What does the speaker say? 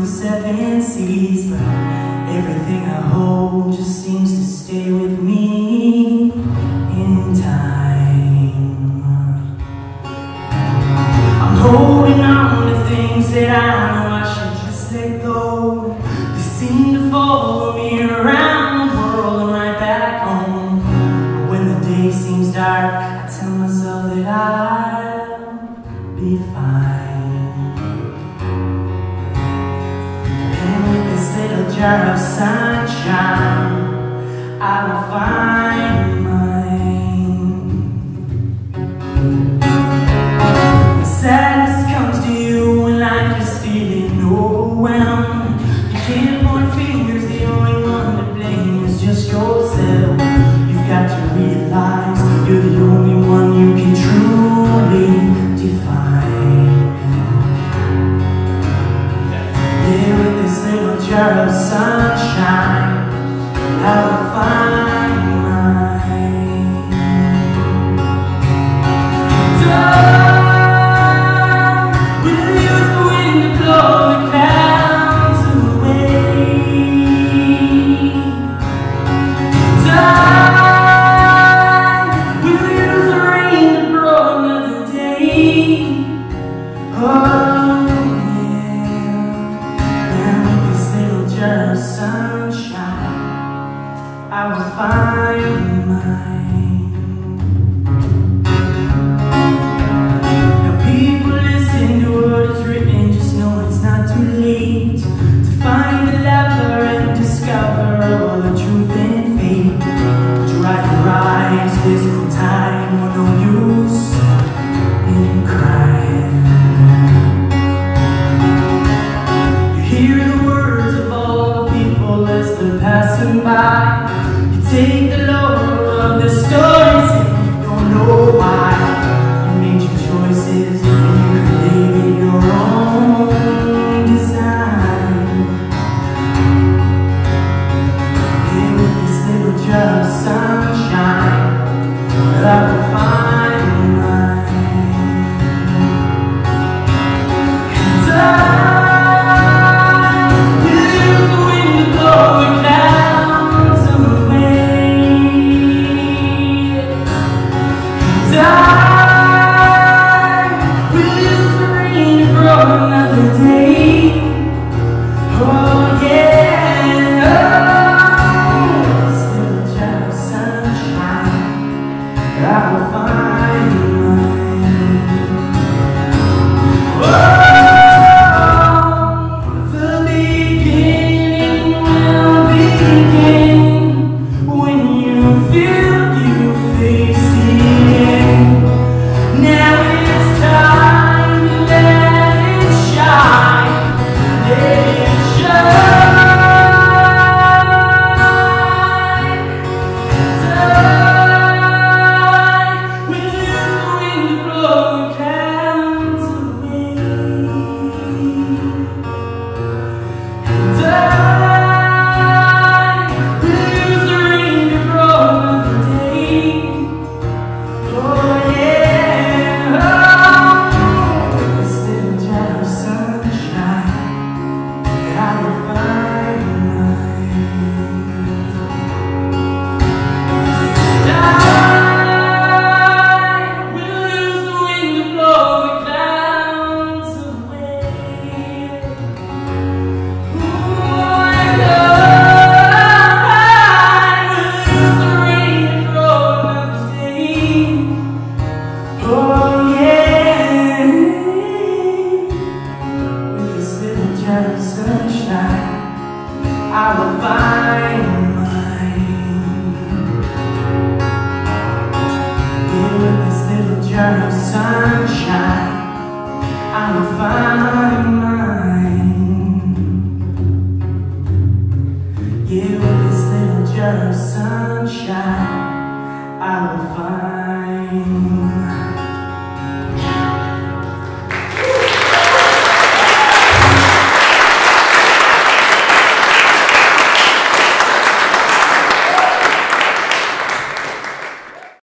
seven seas, but everything I hold just seems to stay with me in time. I'm holding on to things that I know I should just let go. They seem to follow me around the world and right back home. But when the day seems dark, I tell myself that I'll be fine. Little jar of sunshine, I will find mine. When sadness comes to you when life is feeling overwhelmed, you can't point fingers, the only one to blame is just yourself. You've got to realize you're the only one you can truly define. Little jar of sunshine, I will find mine. Time will use the wind to blow the clouds away. Time will use the rain to grow another day. Sunshine, I will find mine. Now people listen to what is written, just know it's not too late to find a lover and discover all the truth and fate. Dry your eyes, there's no time or no use in crying. You hear the words of as they're passing by. You take the load of the stories and you don't know why. You made your choices and you created your own design. Here with this little jar of sunshine, I will find mine. And another day. Oh yeah, oh, this little jar of sunshine, I will find mine. Oh, the beginning will begin when you feel you face the end. Now it's time to let it shine. We'll use the wind to blow the clouds away. And we'll use the rain to grow another day. Oh yeah, oh, this little jar of sunshine, I will find mine. Time will use the wind to blow the clouds away. Ooh, and I will use the rain to grow another day. Oh yeah, with this little jar of sunshine, I will find mine. Yeah, with this little jar of sunshine, I will find mine. Yeah, with this little jar of sunshine.